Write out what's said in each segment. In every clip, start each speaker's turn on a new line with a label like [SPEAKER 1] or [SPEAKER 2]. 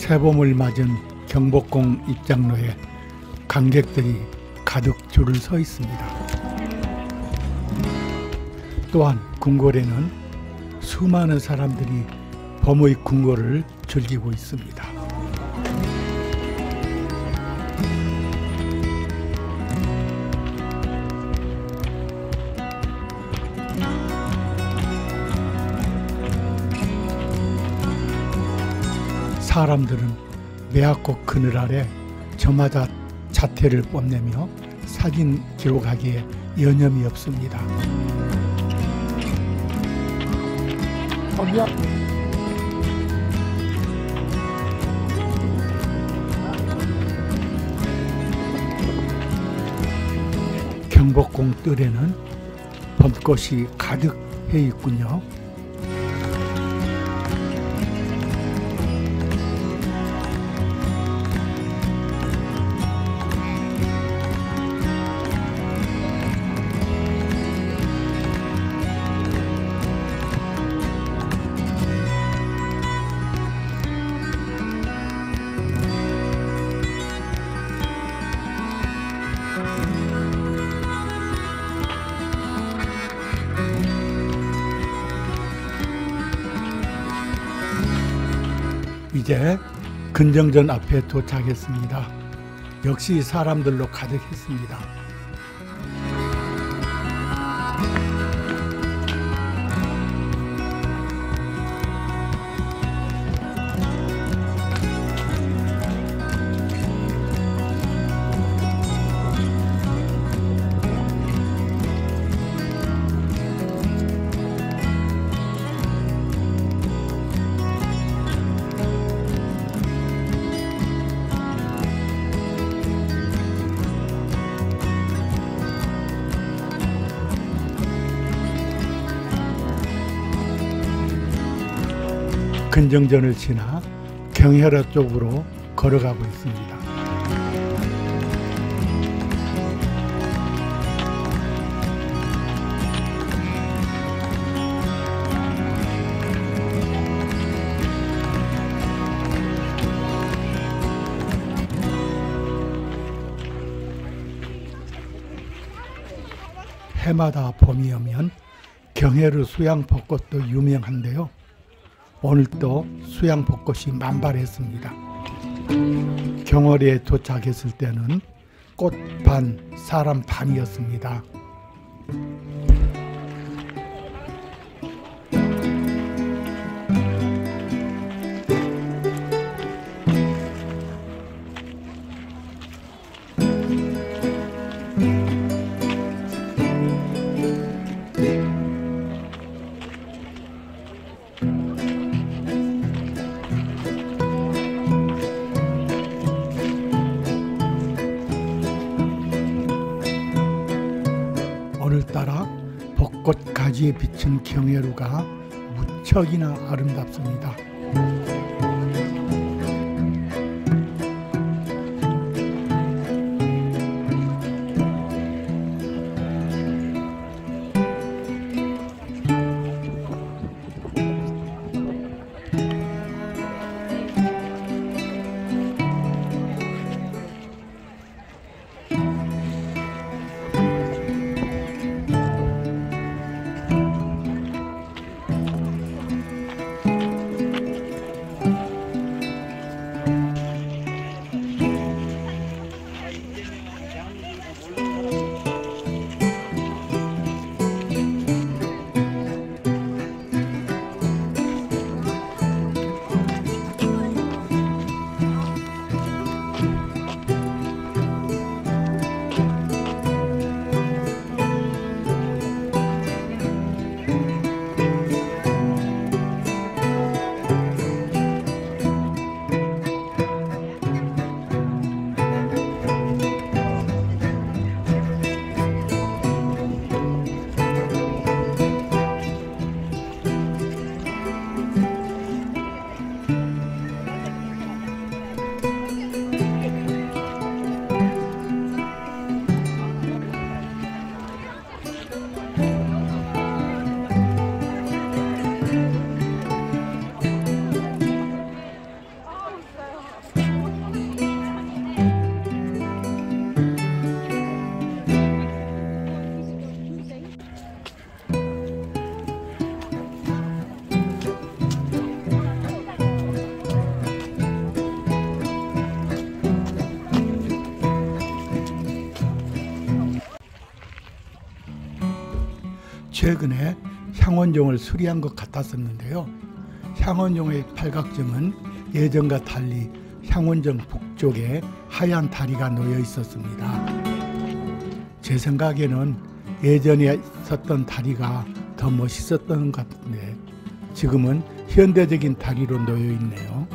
[SPEAKER 1] 새봄을 맞은 경복궁 입장로에 관객들이 가득 줄을 서 있습니다. 또한 궁궐에는 수많은 사람들이 봄의 궁궐을 즐기고 있습니다. 사람들은 매화꽃 그늘 아래 저마다 자태를 뽐내며 사진 기록하기에 여념이 없습니다. 경복궁 뜰에는 봄꽃이 가득해 있군요. 이제 근정전 앞에 도착했습니다. 역시 사람들로 가득했습니다. 근정전을 지나 경혈로 쪽으로 걸어가고 있습니다. 해마다 봄이 오면 경회로 수양벚꽃도 유명한데요. 오늘도 수양벚꽃이 만발했습니다. 경월에 도착했을 때는 꽃 반, 사람 반이었습니다. 오늘따라 벚꽃 가지에 비친 경회로가 무척이나 아름답습니다. 최근에 향원종을 수리한 것 같았었는데요. 향원종의 팔각정은 예전과 달리 향원정 북쪽에 하얀 다리가 놓여 있었습니다. 제 생각에는 예전에 있었던 다리가 더 멋있었던 것 같은데 지금은 현대적인 다리로 놓여 있네요.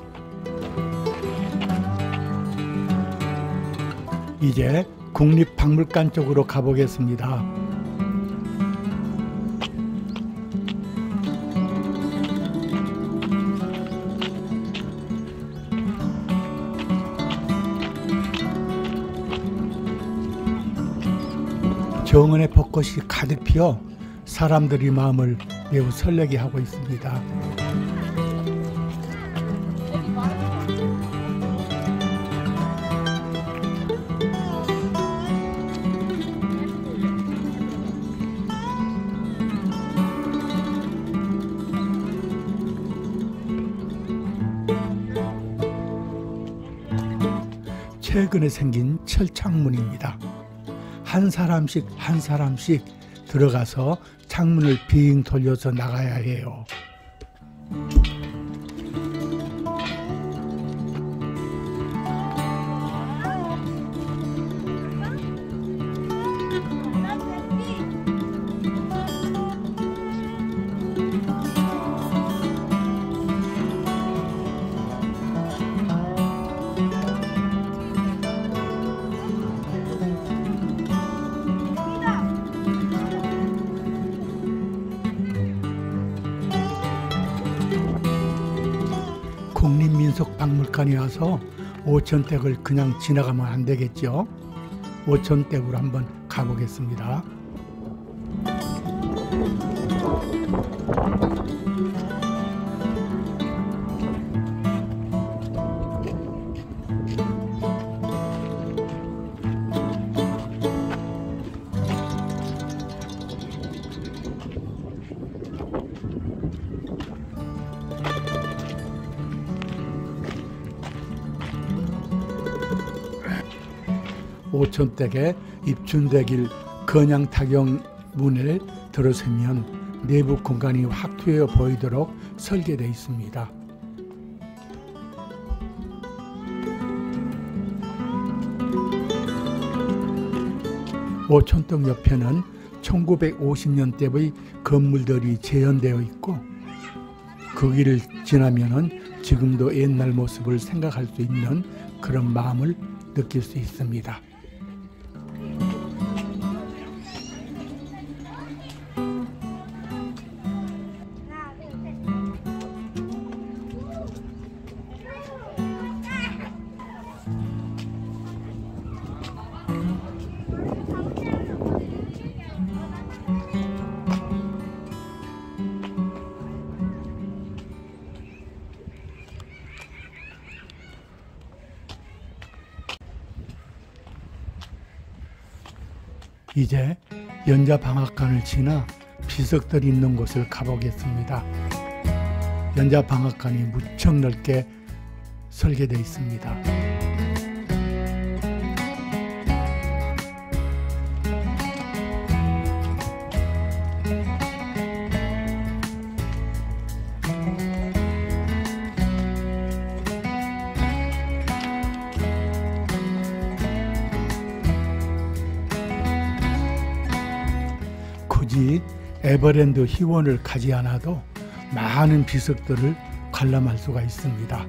[SPEAKER 1] 이제 국립박물관 쪽으로 가보겠습니다. 정원의 벚꽃이 가득 피어 사람들의 마음을 매우 설레게 하고 있습니다. 최근에 생긴 철창문입니다. 한 사람씩 들어가서 창문을 빙 돌려서 나가야 해요. 국립민속박물관에 와서 오천댁을 그냥 지나가면 안 되겠죠. 오천댁으로 한번 가보겠습니다. 오천댁에 입춘대길 건양탁영문을 들어서면 내부 공간이 확 트여 보이도록 설계되어 있습니다. 오천떡 옆에는 1950년대의 건물들이 재현되어 있고 그 길을 지나면은 지금도 옛날 모습을 생각할 수 있는 그런 마음을 느낄 수 있습니다. 이제 연자방앗간을 지나 비석들이 있는 곳을 가보겠습니다. 연자방앗간이 무척 넓게 설계되어 있습니다. 굳이 에버랜드 희원을 가지 않아도 많은 비석들을 관람할 수가 있습니다.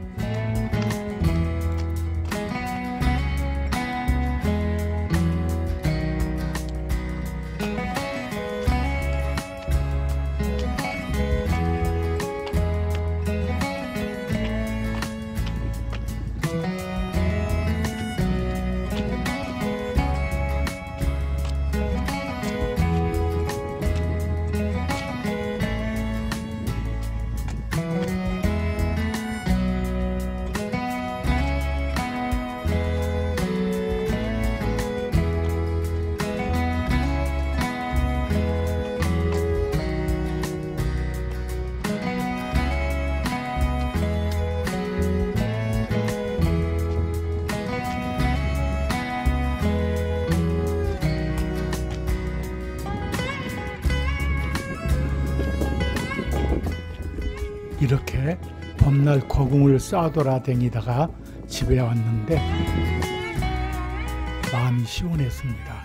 [SPEAKER 1] 범날 거궁을 싸돌아다니다가 집에 왔는데 마음이 시원했습니다.